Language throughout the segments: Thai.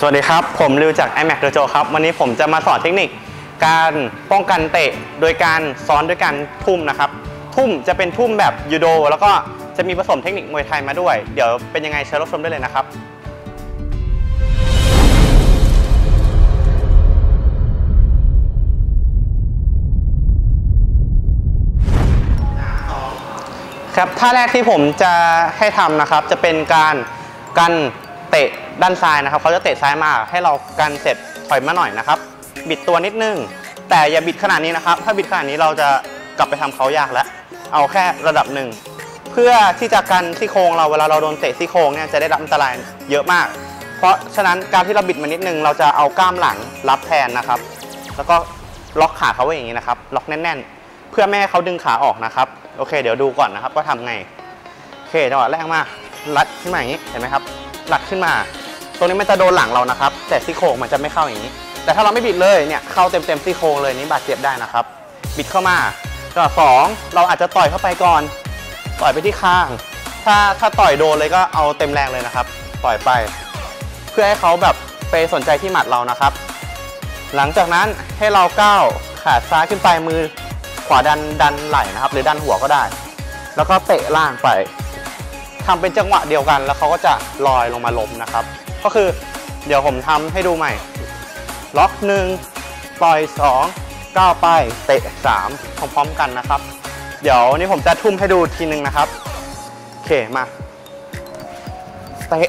สวัสดีครับผมริวจาก iMac Dojo ครับวันนี้ผมจะมาสอนเทคนิคการป้องกันเตะโดยการซ้อนด้วยการทุ่มนะครับทุ่มจะเป็นทุ่มแบบยูโดแล้วก็จะมีผสมเทคนิคมวยไทยมาด้วยเดี๋ยวเป็นยังไงเชิญรับชมได้เลยนะครับครับท่าแรกที่ผมจะให้ทำนะครับจะเป็นการกันเตะด้านซ้ายนะครับเขาจะเตะซ้ายมาให้เรากันเสร็จถอยมาหน่อยนะครับบิดตัวนิดนึงแต่อย่าบิดขนาดนี้นะครับถ้าบิดขนาดนี้เราจะกลับไปทำเขายากแล้วเอาแค่ระดับหนึ่งเพื่อที่จะกันซี่โครงเราเวลาเราโดนเตะซี่โครงเนี่ยจะได้รับอันตรายเยอะมากเพราะฉะนั้นการที่เราบิดมานิดนึงเราจะเอากล้ามหลังรับแทนนะครับแล้วก็ล็อกขาเขาไว้อย่างนี้นะครับล็อกแน่นๆเพื่อไม่ให้เขาดึงขาออกนะครับโอเคเดี๋ยวดูก่อนนะครับว่าทำไงโอเคจังหวะแรกมารัดขึ้นมาอย่างนี้เห็นไหมครับรัดขึ้นมาตรงนี้มันจะโดนหลังเรานะครับแต่ซี่โครงมันจะไม่เข้าอย่างนี้แต่ถ้าเราไม่บิดเลยเนี่ยเข้าเต็มซี่โครงเลยนี้บาดเจ็บได้นะครับบิดเข้ามาจังหวะ2เราอาจจะต่อยเข้าไปก่อนต่อยไปที่ข้างถ้าต่อยโดนเลยก็เอาเต็มแรงเลยนะครับต่อยไปเพื่อให้เขาแบบไปสนใจที่หมัดเรานะครับหลังจากนั้นให้เราก้าวขาซ้ายขึ้นไปมือขวาดันไหล่นะครับหรือดันหัวก็ได้แล้วก็เตะล่างไปทำเป็นจังหวะเดียวกันแล้วเขาก็จะลอยลงมาล้มนะครับก็คือเดี๋ยวผมทำให้ดูใหม่ล็อก1ปล่อย2ก้าวไปเตะ3พร้อมๆกันนะครับเดี๋ยวนี้ผมจะทุ่มให้ดูทีนึงนะครับโอเคมาเตะ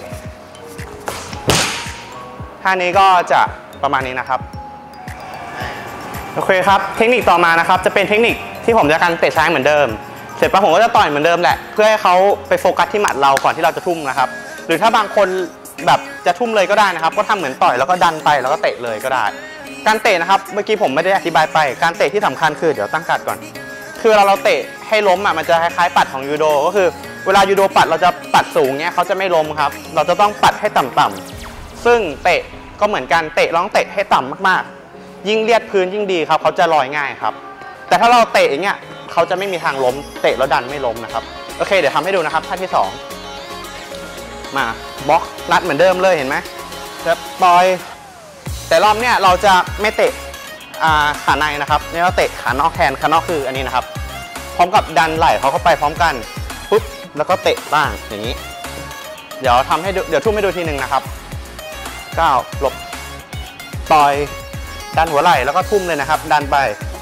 ท่านี้ก็จะประมาณนี้นะครับโอเคครับเทคนิคต่อมานะครับจะเป็นเทคนิคที่ผมจะการเตะซ้ายเหมือนเดิมเสร็จปั๊บผมก็จะต่อยเหมือนเดิมแหละเพื่อให้เขาไปโฟกัสที่หมัดเราก่อนที่เราจะทุ่มนะครับหรือถ้าบางคนแบบจะทุ่มเลยก็ได้นะครับก็ทำเหมือนต่อยแล้วก็ดันไปแล้วก็เตะเลยก็ได้การเตะนะครับเมื่อกี้ผมไม่ได้อธิบายไปการเตะที่สำคัญคือเดี๋ยวตั้งการ์ดก่อนคือเราเตะให้ล้มอ่ะมันจะคล้ายๆปัดของยูโดก็คือเวลายูโดปัดเราจะปัดสูงเนี้ยเขาจะไม่ล้มครับเราจะต้องปัดให้ต่ำๆซึ่งเตะก็เหมือนกันเตะลองเตะให้ต่ำมากๆยิ่งเลียดพื้นยิ่งดีครับเขาจะลอยง่ายครับแต่ถ้าเราเตะอย่างเงี้ยเขาจะไม่มีทางล้มเตะแล้วดันไม่ล้มนะครับโอเคเดี๋ยวทำให้ดูนะครับท่าที่2มาบล็อกรัดเหมือนเดิมเลยเห็นไหมแล้วปล่อยแต่รอบเนี้ยเราจะไม่เตะขาในนะครับนี่เราเตะขานอกแทนขานอกคืออันนี้นะครับพร้อมกับดันไหล่เขาเข้าไปพร้อมกันปุ๊บแล้วก็เตะล่างอย่างนี้เดี๋ยวทำให้ดูเดี๋ยวทุ่มให้ดูทีหนึ่งนะครับก้าวหลบปล่อยดันหัวไหล่แล้วก็ทุ่มเลยนะครับดันไป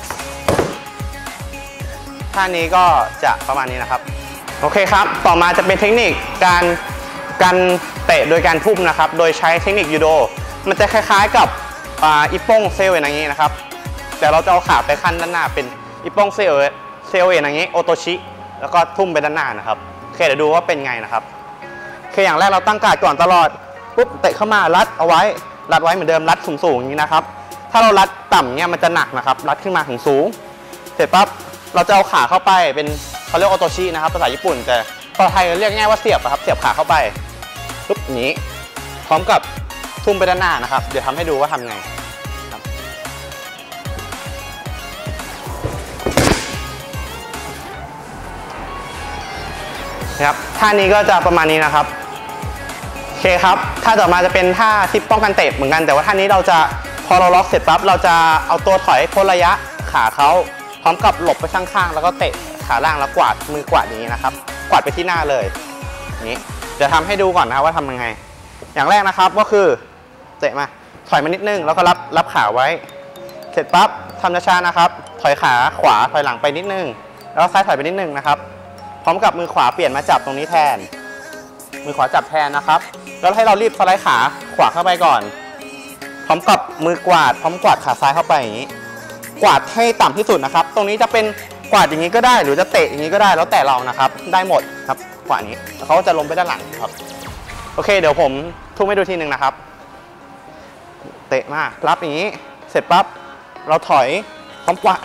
ท่านี้ก็จะประมาณนี้นะครับโอเคครับต่อมาจะเป็นเทคนิคการเตะโดยการทุ่มนะครับโดยใช้เทคนิคยูโดมันจะคล้ายๆกับอิปป้งเซลเวนอย่างนี้นะครับแต่เราจะเอาขาไปขั้นด้านหน้าเป็นอิปป้งเซลเวนอย่างนี้โอโตชิแล้วก็ทุ่มไปด้านหน้านะครับโอเคเดี๋ยวดูว่าเป็นไงนะครับโอเคอย่างแรกเราตั้งการ์ดก่อนตลอดปุ๊บเตะเข้ามารัดเอาไว้รัดไว้เหมือนเดิมรัดสูงๆอย่างนี้นะครับถ้าเรารัดต่ำเนี่ยมันจะหนักนะครับรัดขึ้นมาถึงสูงเสร็จปั๊บเราจะเอาขาเข้าไปเป็นเขาเรียกโอโตชินะครับภาษาญี่ปุ่นแต่ภาษาไทยเรียกง่ายว่าเสียบครับเสียบขาเข้าไปปุ๊บนี้พร้อมกับทุ่มไปด้านหน้านะครับเดี๋ยวทำให้ดูว่าทำไงครับท่านี้ก็จะประมาณนี้นะครับโอเคครับท่าต่อมาจะเป็นท่าที่ป้องกันเตะเหมือนกันแต่ว่าท่านี้เราจะพอเราล็อกเสร็จปั๊บเราจะเอาตัวถอยพ้นระยะขาเขาพร้อมกับหลบไปข้างๆแล้วก็เตะขาล่างแล้วกวาดมือกวาดอย่างนี้นะครับกวาดไปที่หน้าเลยนี้จะทำให้ดูก่อนนะว่าทำยังไงอย่างแรกนะครับก็คือเตะมาถอยมานิดนึงแล้วก็รับขาไว้เสร็จปั๊บทำช้าๆนะครับถอยขาขวาถอยหลังไปนิดนึงแล้วซ้ายถอยไปนิดนึงนะครับพร้อมกับมือขวาเปลี่ยนมาจับตรงนี้แทนมือขวาจับแทนนะครับแล้วให้เรารีบสไลด์ขาขวาเข้าไปก่อนพร้อมกับมือกวาดพร้อมกวาดขาซ้ายเข้าไปอย่างนี้กวาดให้ต่ำที่สุดนะครับตรงนี้จะเป็นกวาดอย่างนี้ก็ได้หรือจะเตะอย่างนี้ก็ได้แล้วแต่เรานะครับได้หมดครับกวาดนี้แล้วเขาจะลงไปด้านหลังครับโอเคเดี๋ยวผมทุ่มให้ดูทีหนึ่งนะครับเตะมารับอย่างนี้เสร็จปั๊บเราถอยพร้อมกวาด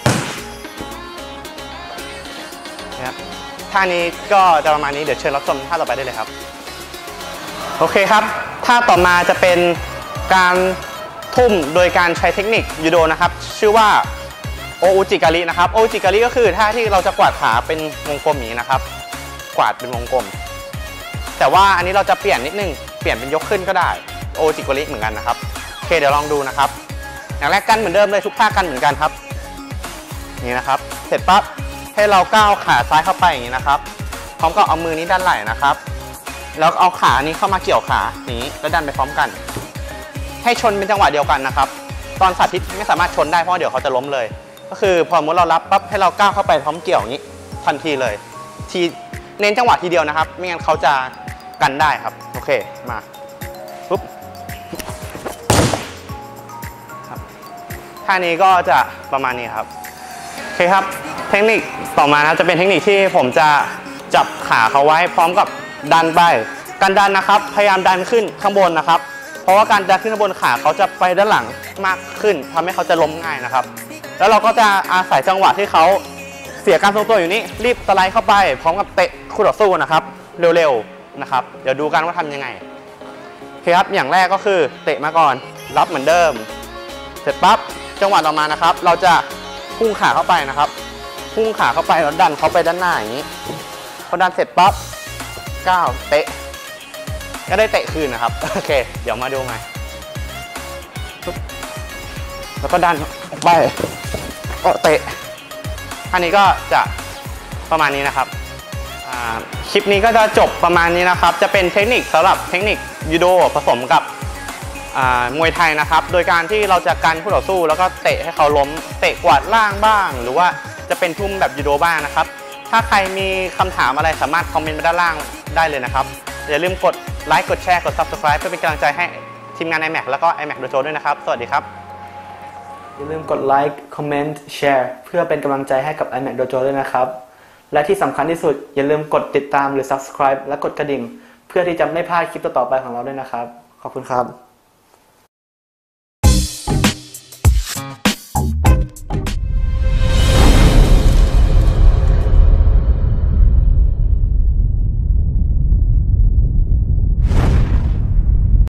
นะครับท่านี้ก็จะประมาณนี้เดี๋ยวเชิญรับชมท่าต่อไปได้เลยครับโอเคครับท่าต่อมาจะเป็นการทุ่มโดยการใช้เทคนิคยูโดนะครับชื่อว่าโออุจิการินะครับโออุจิการิก็คือท่าที่เราจะกวาดขาเป็นวงกลมอย่างนี้นะครับกวาดเป็นวงกลมแต่ว่าอันนี้เราจะเปลี่ยนนิดนึงเปลี่ยนเป็นยกขึ้นก็ได้โอจิโกริเหมือนกันนะครับโอเคเดี๋ยวลองดูนะครับอย่างแรกกันเหมือนเดิมเลยทุกท่ากันเหมือนกันครับนี่นะครับเสร็จปั๊บให้เราก้าวขาซ้ายเข้าไปอย่างนี้นะครับพร้อมกับเอามือนี้ด้านไหล่นะครับแล้วเอาขานี้เข้ามาเกี่ยวขาอย่างนี้แล้วดันไปพร้อมกันให้ชนเป็นจังหวะเดียวกันนะครับตอนสาธิตไม่สามารถชนได้เพราะเดี๋ยวเขาจะล้มเลยก็คือพอเมื่อเรารับปั๊บให้เราก้าวเข้าไปพร้อมเกี่ยวอย่างนี้ทันทีเลยทีเน้นจังหวะทีเดียวนะครับไม่งั้นเขาจะกันได้ครับโอเคมาปุ๊บท่านี้ก็จะประมาณนี้ครับโอเคครับเทคนิคต่อมานะจะเป็นเทคนิคที่ผมจะจับขาเขาไว้พร้อมกับดันไปการดันนะครับพยายามดันขึ้นข้างบนนะครับเพราะว่าการดันขึ้นข้างบนขาเขาจะไปด้านหลังมากขึ้นทำให้เขาจะล้มง่ายนะครับแล้วเราก็จะอาศัยจังหวะที่เขาเสียการทรงตัวอยู่นี้รีบสไลด์เข้าไปพร้อมกับเตะคู่ต่อสู้นะครับเร็วๆนะครับเดี๋ยวดูกันว่าทำยังไงโอเคครับอย่างแรกก็คือเตะมาก่อนรับเหมือนเดิมเสร็จปั๊บจังหวะต่อมานะครับเราจะพุ่งขาเข้าไปนะครับพุ่งขาเข้าไปแล้วดันเขาไปด้านหน้าอย่างนี้พอดันเสร็จปั๊บก้าวเตะก็ได้เตะคืนนะครับโอเคเดี๋ยวมาดูใหม่แล้วก็ดันออกไปก็เตะอันนี้ก็จะประมาณนี้นะครับคลิปนี้ก็จะจบประมาณนี้นะครับจะเป็นเทคนิคสำหรับเทคนิคยูโดผสมกับมวยไทยนะครับโดยการที่เราจะกันคู่ต่อสู้แล้วก็เตะให้เขาล้มเตะกวาดล่างบ้างหรือว่าจะเป็นทุ่มแบบยูโดบ้างนะครับถ้าใครมีคำถามอะไรสามารถคอมเมนต์มาด้านล่างได้เลยนะครับอย่าลืมกดไลค์กดแชร์กด Subscribe เพื่อเป็นกำลังใจให้ทีมงาน iMac แล้วก็ iMac Dojo ด้วยนะครับสวัสดีครับอย่าลืมกดไลค์คอมเมนต์แชร์เพื่อเป็นกำลังใจให้กับ iMac Dojo ด้วยนะครับและที่สำคัญที่สุดอย่าลืมกดติดตามหรือ Subscribe และกดกระดิ่งเพื่อที่จะไม่พลาดคลิปต่อๆไปของเราด้วยนะครับขอบคุณครับ